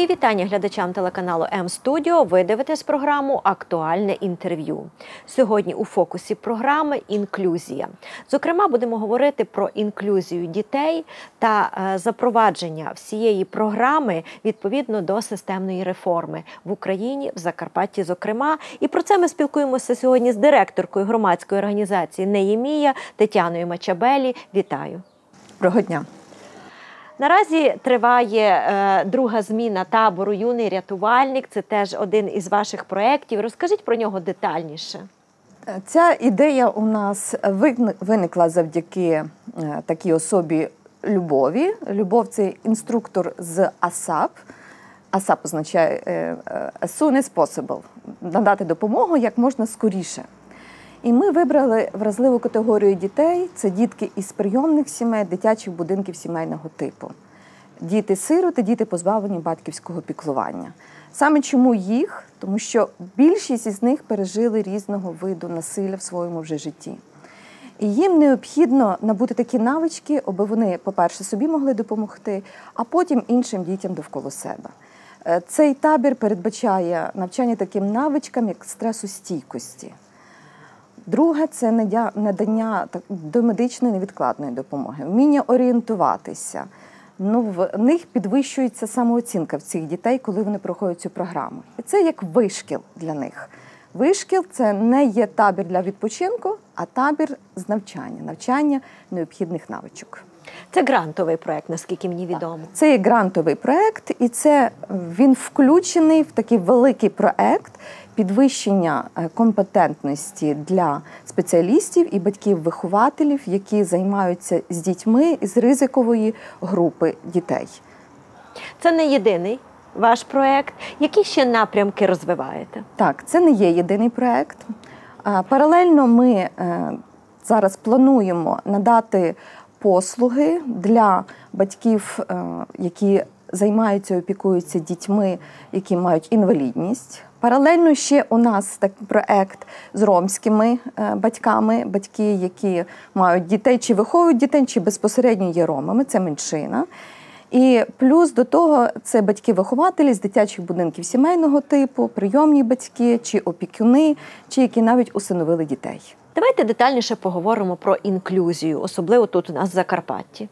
Мої вітання глядачам телеканалу М-Студіо. Ви дивитесь програму «Актуальне інтерв'ю». Сьогодні у фокусі програми «Інклюзія». Зокрема, будемо говорити про інклюзію дітей та запровадження всієї програми відповідно до системної реформи в Україні, в Закарпатті зокрема. І про це ми спілкуємося сьогодні з директоркою громадської організації «Неємія» Тетяною Мачабелі. Вітаю. Доброго дня. Наразі триває друга зміна табору «Юний рятувальник». Це теж один із ваших проєктів. Розкажіть про нього детальніше. Ця ідея у нас виникла завдяки такій особі Любові. Любов – це інструктор з ASAP. ASAP означає as soon as possible – надати допомогу як можна скоріше. І ми вибрали вразливу категорію дітей – це дітки із прийомних сімей, дитячих будинків сімейного типу. Діти-сироти, діти позбавлені батьківського піклування. Саме чому їх? Тому що більшість із них пережили різного виду насилля в своєму вже житті. І їм необхідно набути такі навички, аби вони, по-перше, собі могли допомогти, а потім іншим дітям довкола себе. Цей табір передбачає навчання таким навичкам, як стресостійкості. Друге – це надання домедичної невідкладної допомоги, вміння орієнтуватися. В них підвищується самооцінка в цих дітей, коли вони проходять цю програму. І це як вишкіл для них. Вишкіл – це не є табір для відпочинку, а табір з навчання необхідних навичок. Це грантовий проєкт, наскільки мені відомо. Це є грантовий проєкт, і він включений в такий великий проєкт підвищення компетентності для спеціалістів і батьків-вихователів, які займаються з дітьми з ризикової групи дітей. Це не єдиний ваш проєкт. Які ще напрямки розвиваєте? Так, це не є єдиний проєкт. Паралельно ми зараз плануємо надати послуги для батьків, які займаються, опікуються дітьми, які мають інвалідність. Паралельно ще у нас такий проєкт з ромськими батьками, батьки, які мають дітей, чи виховують дітей, чи безпосередньо є ромами, це меншина. І плюс до того це батьки-вихователі з дитячих будинків сімейного типу, прийомні батьки, чи опікуни, чи які навіть усиновили дітей. Давайте детальніше поговоримо про інклюзію, особливо тут у нас в Закарпатті.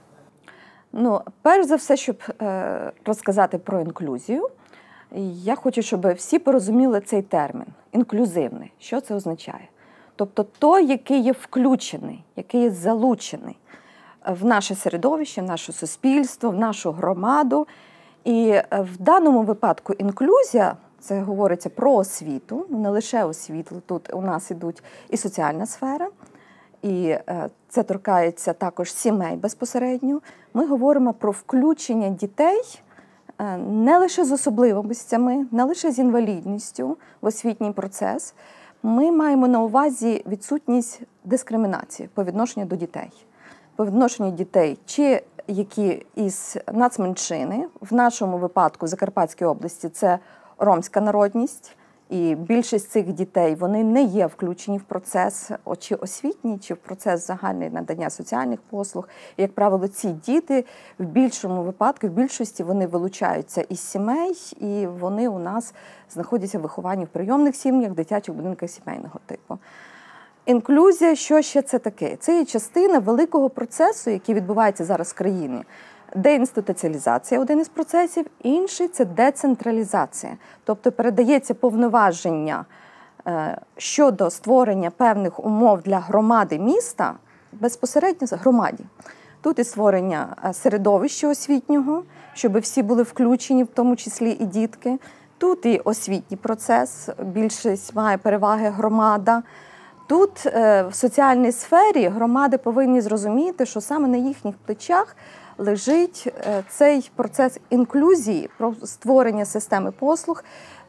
Перш за все, щоб розказати про інклюзію, я хочу, щоб всі порозуміли цей термін – інклюзивний. Що це означає? Тобто той, який є включений, який є залучений в наше середовище, в наше суспільство, в нашу громаду. І в даному випадку інклюзія – це говориться про освіту, не лише освіту, тут у нас ідуть і соціальна сфера, і це торкається також сімей безпосередньо. Ми говоримо про включення дітей не лише з особливостями, не лише з інвалідністю в освітній процес. Ми маємо на увазі відсутність дискримінації по відношенню до дітей. По відношенню дітей, чи які із нацменшини, в нашому випадку в Закарпатській області це ромська народність, і більшість цих дітей, вони не є включені в процес чи освітній, чи в процес загальний надання соціальних послуг. І, як правило, ці діти в більшому випадку, в більшості вони вилучаються із сімей, і вони у нас знаходяться в вихованні в прийомних сім'ях, в дитячих будинках сімейного типу. Інклюзія, що ще це таке? Це є частина великого процесу, який відбувається зараз в країні. Деінституціалізація – один із процесів, інший – це децентралізація. Тобто передається повноваження щодо створення певних умов для громади міста безпосередньо громаді. Тут і створення середовища освітнього, щоб всі були включені, в тому числі і дітки. Тут і освітній процес, більшість має переваги громада. Тут в соціальній сфері громади повинні зрозуміти, що саме на їхніх плечах лежить цей процес інклюзії, про створення системи послуг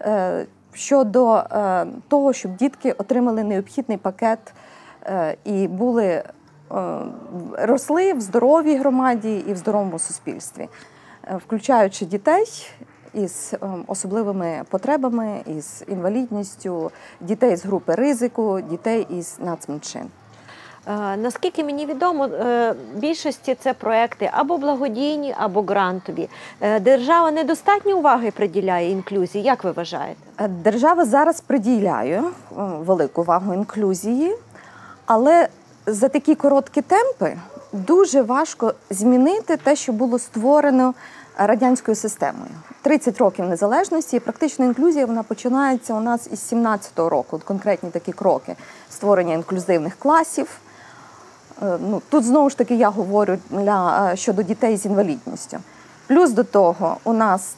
щодо того, щоб дітки отримали необхідний пакет і росли в здоровій громаді і в здоровому суспільстві, включаючи дітей із особливими потребами, із інвалідністю, дітей з групи ризику, дітей із нацменшин. Наскільки мені відомо, більшості це проекти або благодійні, або грантові. Держава недостатньо уваги приділяє інклюзії, як ви вважаєте? Держава зараз приділяє велику увагу інклюзії, але за такі короткі темпи дуже важко змінити те, що було створено радянською системою. 30 років незалежності, і практично інклюзія вона починається у нас із 17-го року, конкретні такі кроки створення інклюзивних класів. Тут знову ж таки я говорю щодо дітей з інвалідністю. Плюс до того у нас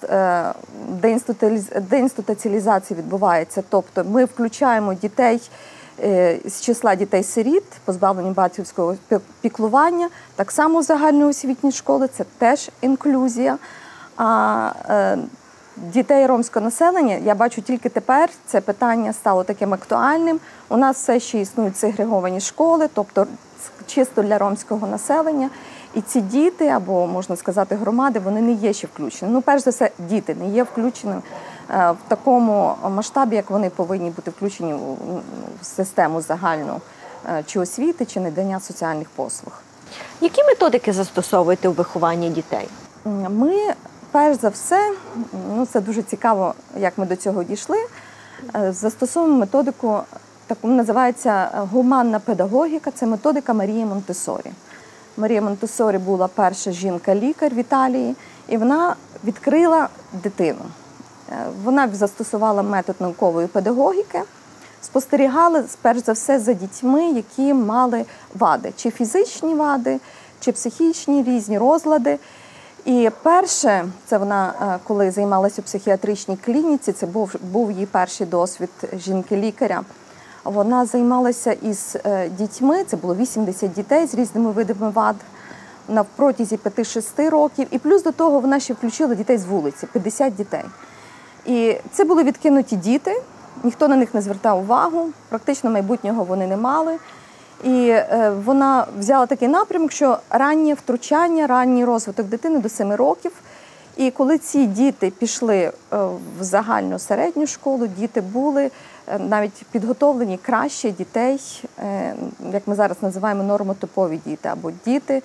деінституціалізація відбувається, тобто ми включаємо дітей з числа дітей-сиріт, позбавлені батьківського піклування, так само в загальноосвітні школи, це теж інклюзія. А дітей ромського населення, я бачу тільки тепер, це питання стало таким актуальним. У нас все ще існують сегреговані школи, тобто чисто для ромського населення. І ці діти, або, можна сказати, громади, вони не є ще включені. Перш за все, діти не є включені в такому масштабі, як вони повинні бути включені в систему загальну чи освіти, чи надання соціальних послуг. Які методики застосовуєте у вихованні дітей? Ми, перш за все, це дуже цікаво, як ми до цього дійшли, застосовуємо методику, таку називається гуманна педагогіка, це методика Марії Монтессорі. Марія Монтессорі була перша жінка-лікар в Італії, і вона відкрила дитину. Вона застосувала метод наукової педагогіки, спостерігала, перш за все, за дітьми, які мали вади, чи фізичні вади, чи психічні, різні розлади. І перше, це вона, коли займалася у психіатричній клініці, це був її перший досвід жінки-лікаря. Вона займалася із дітьми, це було 80 дітей з різними видами вад на протязі 5-6 років. І плюс до того вона ще включила дітей з вулиці, 50 дітей. І це були відкинуті діти, ніхто на них не звертав увагу, практично майбутнього вони не мали. І вона взяла такий напрямок, що раннє втручання, ранній розвиток дитини до 7 років. І коли ці діти пішли в загальну середню школу, діти були навіть підготовлені краще дітей, як ми зараз називаємо нормотипові діти, або діти,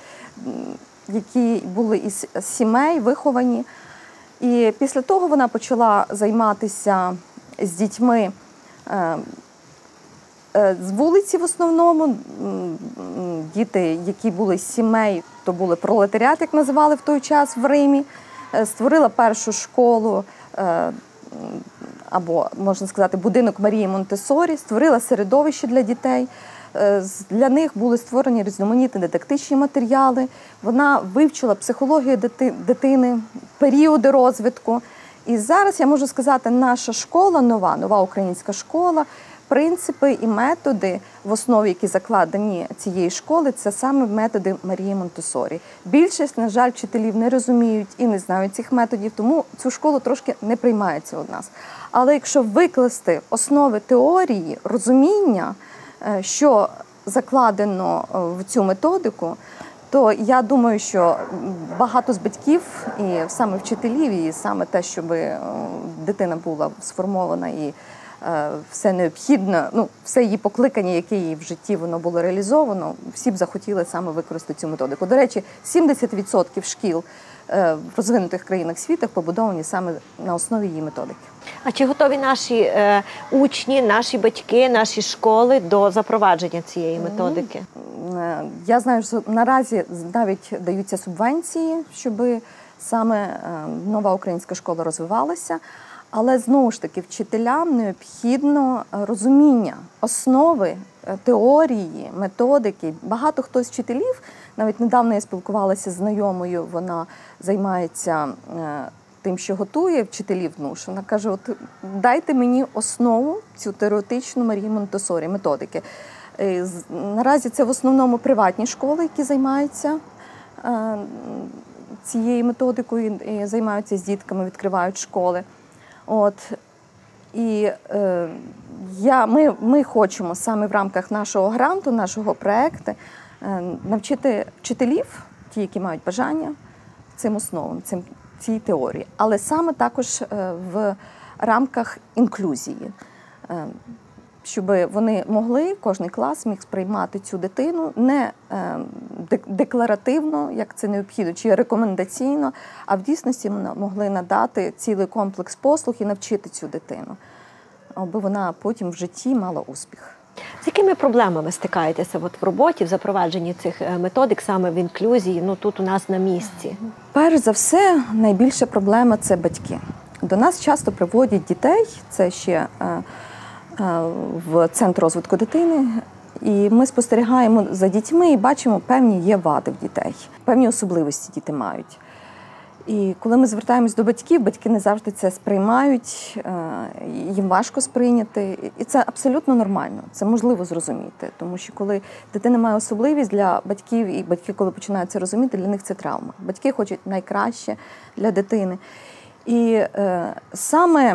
які були із сімей виховані. І після того вона почала займатися з дітьми з вулиці в основному. Діти, які були з сімей, то були пролетаріат, як називали в той час в Римі. Створила першу школу, або, можна сказати, будинок Марії Монтессорі, створила середовище для дітей. Для них були створені різноманітні дидактичні матеріали. Вона вивчила психологію дитини, періоди розвитку. І зараз, я можу сказати, наша школа, нова українська школа, принципи і методи, в основі, які закладені цієї школи, це саме методи Марії Монтессорі. Більшість, на жаль, вчителів не розуміють і не знають цих методів, тому цю школу трошки не приймається у нас. Але якщо викласти основи теорії, розуміння, що закладено в цю методику, то я думаю, що багато з батьків, і саме вчителів, і саме те, щоб дитина була сформована і все необхідне, все її покликання, яке її в житті воно було реалізовано, всі б захотіли саме використати цю методику. До речі, 70% шкіл в розвинутих країнах світу побудовані саме на основі її методики. А чи готові наші учні, наші батьки, наші школи до запровадження цієї методики? Я знаю, що наразі навіть даються субвенції, щоб саме нова українська школа розвивалася. Але, знову ж таки, вчителям необхідно розуміння основи, теорії, методики. Багато хто з вчителів, навіть недавно я спілкувалася з знайомою, вона займається тим, що готує вчителів НУШ. Вона каже, от дайте мені основу, цю теоретичну Марії Монтессорі, методики. Наразі це в основному приватні школи, які займаються цією методикою, і займаються з дітками, відкривають школи. І ми хочемо саме в рамках нашого гранту, нашого проєкту навчити вчителів, ті, які мають бажання, цим основам, цій теорії. Але саме також в рамках інклюзії. щоб вони могли, кожний клас міг сприймати цю дитину не декларативно, як це необхідно, чи рекомендаційно, а в дійсності могли надати цілий комплекс послуг і навчити цю дитину, аби вона потім в житті мала успіх. З якими проблемами стикаєтеся в роботі, в запровадженні цих методик саме в інклюзії, тут у нас на місці? Перш за все, найбільша проблема – це батьки. До нас часто приводять дітей, це ще в Центр розвитку дитини, і ми спостерігаємо за дітьми і бачимо, певні є вади в дітей, певні особливості діти мають. І коли ми звертаємось до батьків, батьки не завжди це сприймають, їм важко сприйняти. І це абсолютно нормально, це можливо зрозуміти. Тому що коли дитина має особливість для батьків, і батьки, коли починають це розуміти, для них це травма. Батьки хочуть найкраще для дитини. І саме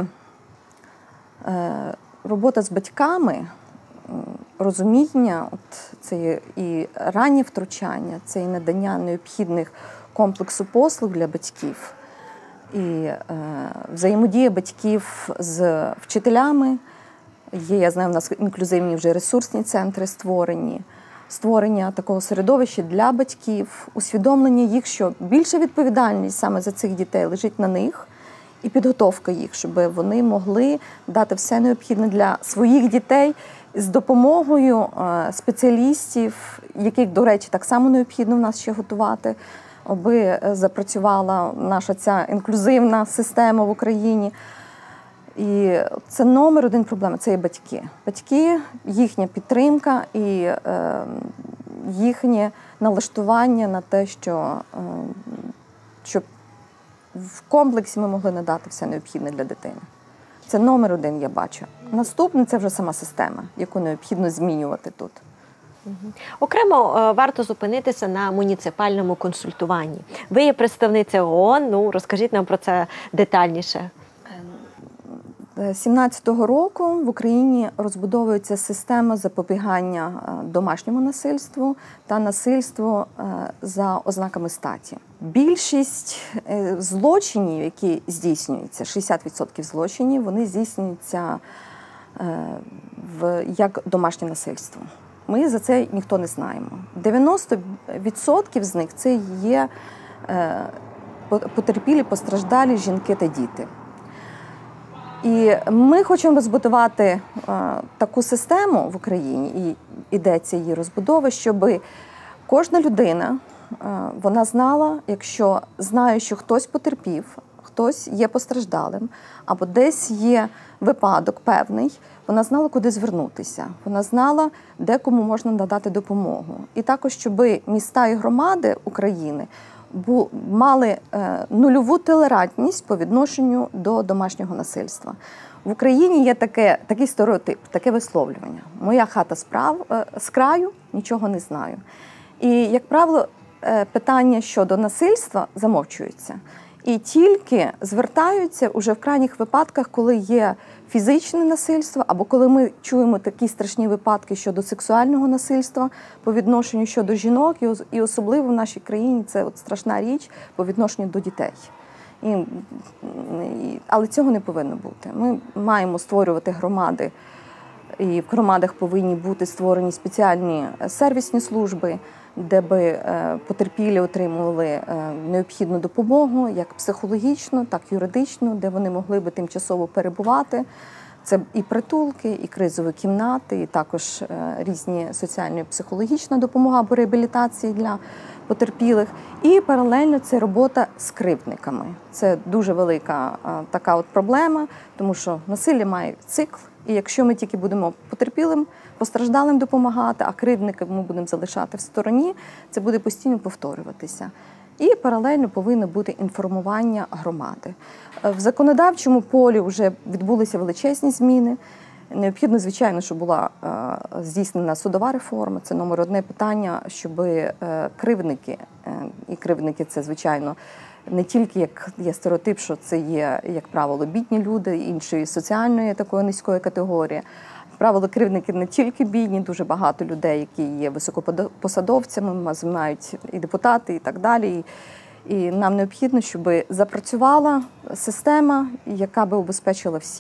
робота з батьками, розуміння, це і раннє втручання, це і надання необхідних комплексу послуг для батьків, і взаємодія батьків з вчителями. Є, я знаю, у нас інклюзивні вже ресурсні центри створення такого середовища для батьків, усвідомлення їх, що більша відповідальність саме за цих дітей лежить на них, і підготовка їх, щоб вони могли дати все необхідне для своїх дітей з допомогою спеціалістів, яких, до речі, так само необхідно в нас ще готувати, аби запрацювала наша ця інклюзивна система в Україні. І це номер один проблема – це є батьки. Батьки, їхня підтримка і їхнє налаштування на те, щоб в комплексі ми могли надати все необхідне для дитини. Це номер один, я бачу. Наступне – це вже сама система, яку необхідно змінювати тут. Окремо варто зупинитися на муніципальному консультуванні. Ви є представниця ООН, розкажіть нам про це детальніше. 2017 року в Україні розбудовується система запобігання домашньому насильству та насильству за ознаками статі. Більшість злочинів, які здійснюються, 60% злочинів, вони здійснюються як домашнє насильство. Ми за це ніхто не знаємо. 90% з них це є потерпілі, постраждалі жінки та діти. І ми хочемо розбудувати таку систему в Україні, і йдеться її розбудова, щоб кожна людина, вона знала, якщо знає, що хтось потерпів, хтось є постраждалим, або десь є випадок певний, вона знала, куди звернутися, вона знала, де кому можна надати допомогу. І також, щоб міста і громади України мали нульову толерантність по відношенню до домашнього насильства. В Україні є такий стереотип, таке висловлювання. Моя хата з краю, нічого не знаю. І, як правило, питання щодо насильства замовчуються. І тільки звертаються уже в крайніх випадках, коли є фізичне насильство, або коли ми чуємо такі страшні випадки щодо сексуального насильства по відношенню щодо жінок, і особливо в нашій країні це страшна річ по відношенню до дітей. Але цього не повинно бути. Ми маємо створювати громади, і в громадах повинні бути створені спеціальні сервісні служби, де би потерпілі отримували необхідну допомогу, як психологічну, так і юридичну, де вони могли би тимчасово перебувати. Це і притулки, і кризові кімнати, і також різні соціальні і психологічна допомога або реабілітації для потерпілих. І паралельно це робота з кривдниками. Це дуже велика така от проблема, тому що насилля має цикл. І якщо ми тільки будемо потерпілим, постраждалим допомагати, а кривдників ми будемо залишати в стороні, це буде постійно повторюватися. І паралельно повинно бути інформування громади. В законодавчому полі вже відбулися величезні зміни. Необхідно, звичайно, щоб була здійснена судова реформа. Це номер одне питання, щоб кривдники, і кривдники це, звичайно, не тільки як є стереотип, що це є, як правило, бідні люди, іншої соціальної такої низької категорії. Як правило, кривдники не тільки бідні, дуже багато людей, які є високопосадовцями, мають і депутати, і так далі. І нам необхідно, щоб запрацювала система, яка би убезпечила всіх.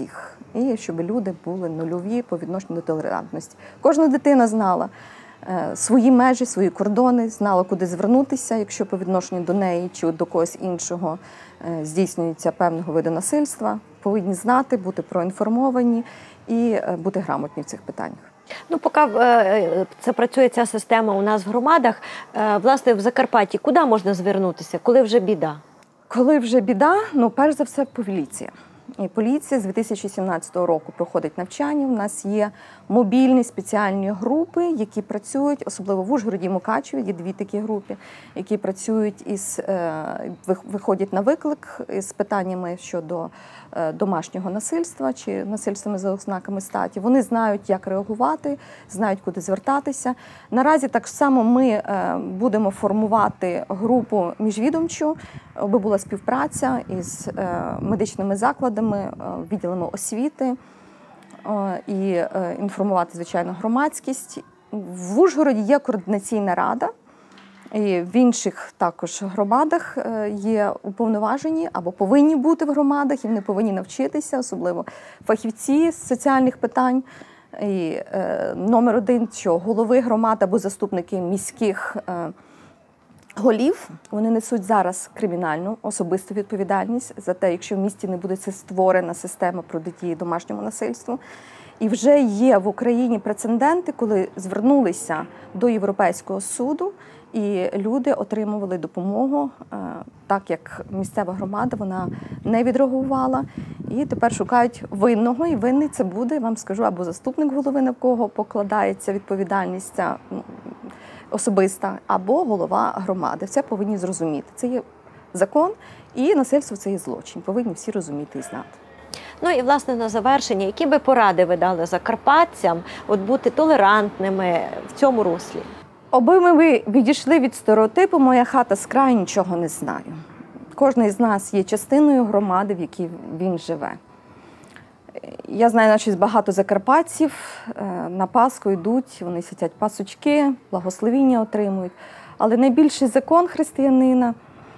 І щоб люди були нульові по відношенню до толерантності. Кожна дитина знала свої межі, свої кордони, знала, куди звернутися, якщо по відношенню до неї чи до когось іншого здійснюється певного виду насильства. Повинні знати, бути проінформовані і бути грамотні в цих питаннях. Ну, поки це працює ця система у нас в громадах, власне, в Закарпатті, куди можна звернутися, коли вже біда? Коли вже біда, перш за все, поліція. І поліція з 2017 року проходить навчання. У нас є мобільні спеціальні групи, які працюють, особливо в Ужгороді і Мукачеві, є 2 такі групи, які працюють виходять на виклик з питаннями щодо домашнього насильства чи насильствами за ознаками статі. Вони знають, як реагувати, знають, куди звертатися. Наразі так само ми будемо формувати групу міжвідомчу, аби була співпраця із медичними закладами, відділами освіти і інформувати, звичайно, громадськість. В Ужгороді є координаційна рада, і в інших також громадах є уповноважені або повинні бути в громадах, і вони повинні навчитися, особливо фахівці з соціальних питань. І номер 1, що голови громад або заступники міських голів, вони несуть зараз кримінальну особисту відповідальність за те, якщо в місті не буде створена система протидії домашньому насильству. І вже є в Україні прецеденти, коли звернулися до Європейського суду, і люди отримували допомогу, так як місцева громада, вона не відреагувала. І тепер шукають винного, і винний це буде, я вам скажу, або заступник голови, на кого покладається відповідальність особиста, або голова громади. Все повинні зрозуміти. Це є закон, і насильство – це є злочин. Повинні всі розуміти і знати. Ну і, власне, на завершення, які би поради ви дали закарпатцям бути толерантними в цьому руслі? Аби ми відійшли від стереотипу «моя хата з краю, нічого не знаю». Кожен із нас є частиною громади, в якій він живе. Я знаю, що багато закарпатців на Пасху йдуть, вони святять пасочки, благословіння отримують. Але найбільший закон християнина,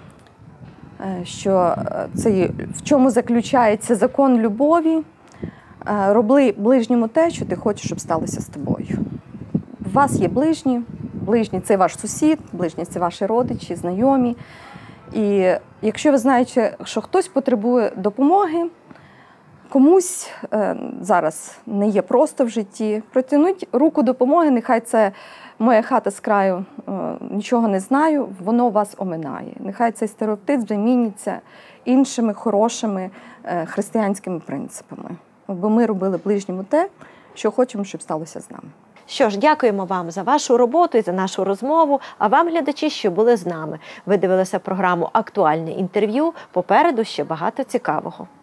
що це, в чому заключається закон любові, роби ближньому те, що ти хочеш, щоб сталося з тобою. У вас є ближні, ближні – це ваш сусід, ближні – це ваші родичі, знайомі. І якщо ви знаєте, що хтось потребує допомоги, комусь зараз не є просто в житті, протягніть руку допомоги, нехай це «моя хата з краю, нічого не знаю», воно вас оминає. Нехай цей стереотип заміниться іншими хорошими християнськими принципами. Бо ми робили ближньому те, що хочемо, щоб сталося з нами. Що ж, дякуємо вам за вашу роботу і за нашу розмову, а вам, глядачі, що були з нами. Ви дивилися програму «Актуальне інтерв'ю». Попереду ще багато цікавого.